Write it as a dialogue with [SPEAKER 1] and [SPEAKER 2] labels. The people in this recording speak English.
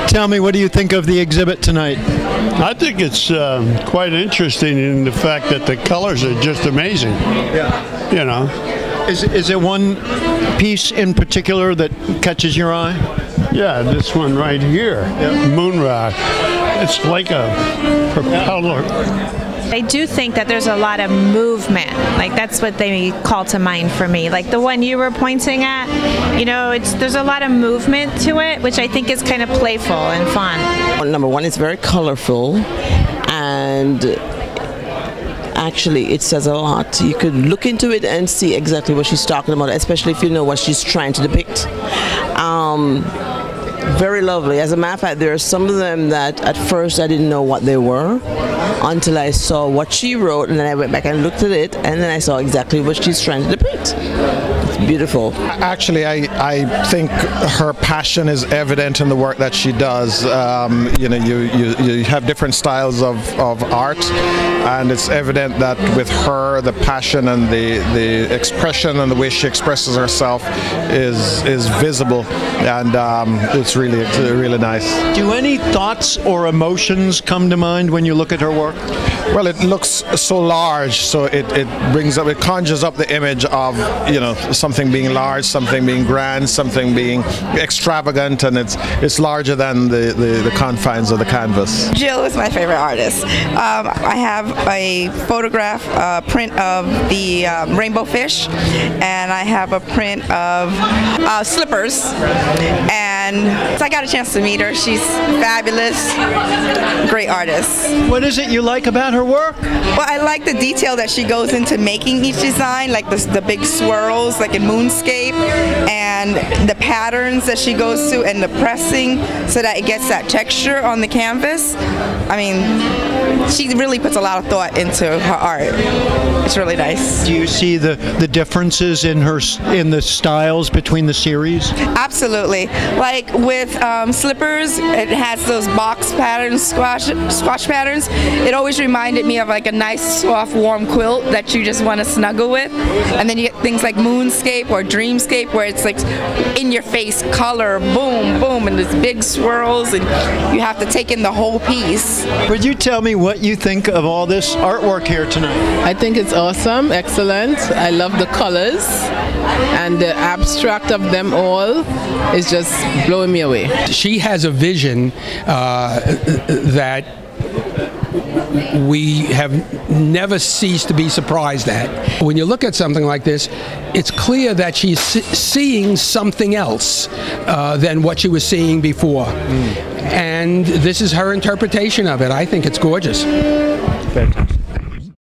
[SPEAKER 1] Tell me, what do you think of the exhibit tonight?
[SPEAKER 2] I think it's quite interesting in the fact that the colors are just amazing.
[SPEAKER 1] Yeah.
[SPEAKER 2] You know.
[SPEAKER 1] Is there one piece in particular that catches your eye?
[SPEAKER 2] Yeah, this one right here, Moon Rock. It's like a propeller.
[SPEAKER 3] I do think that there's a lot of movement. Like, that's what they call to mind for me. Like the one you were pointing at, you know, there's a lot of movement to it, which I think is kind of playful and fun.
[SPEAKER 4] Number one, it's very colorful, and actually it says a lot. You could look into it and see exactly what she's talking about, especially if you know what she's trying to depict. Very lovely. As a matter of fact, there are some of them that at first I didn't know what they were until I saw what she wrote, and then I went back and looked at it, and then I saw exactly what she's trying to depict. It's beautiful.
[SPEAKER 5] Actually, I think her passion is evident in the work that she does. You know, you have different styles of art, and it's evident that with her, the passion and the expression and the way she expresses herself is visible, and it's really nice.
[SPEAKER 1] Do any thoughts or emotions come to mind when you look at her work?
[SPEAKER 5] Well, it looks so large, so it conjures up the image of, you know, something being large, something being grand, something being extravagant, and it's larger than the confines of the canvas.
[SPEAKER 6] Jill is my favorite artist. I have a photograph, print of the rainbow fish, and I have a print of slippers, and so I got a chance to meet her. She's fabulous, great artist.
[SPEAKER 1] What is it you like about her work?
[SPEAKER 6] Well, I like the detail that she goes into making each design, like the big swirls, like in Moonscape, and the patterns that she goes to, and the pressing, so that it gets that texture on the canvas. I mean, she really puts a lot of thought into her art. It's really nice.
[SPEAKER 1] Do you see the differences in the styles between the series?
[SPEAKER 6] Absolutely. Like with slippers, it has those box patterns, squash patterns. It always reminded me of like a nice, soft, warm quilt that you just want to snuggle with. And then you get things like Moonscape or Dreamscape, where it's like in your face color, boom, boom, and there's big swirls, and you have to take in the whole piece.
[SPEAKER 1] Would you tell me what you think of all this artwork here tonight?
[SPEAKER 7] I think it's awesome, excellent. I love the colors, and the abstract of them all is just blowing me away.
[SPEAKER 8] She has a vision that we have never ceased to be surprised at. When you look at something like this, it's clear that she's seeing something else than what she was seeing before. And this is her interpretation of it. I think it's gorgeous.
[SPEAKER 1] Fantastic.